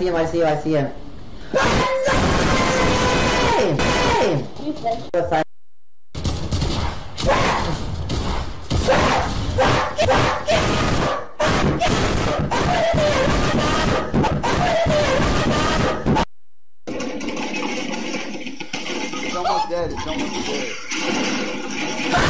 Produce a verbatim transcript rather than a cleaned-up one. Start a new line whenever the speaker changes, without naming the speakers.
see him, I see him, I see him.
It's almost dead, it's almost dead.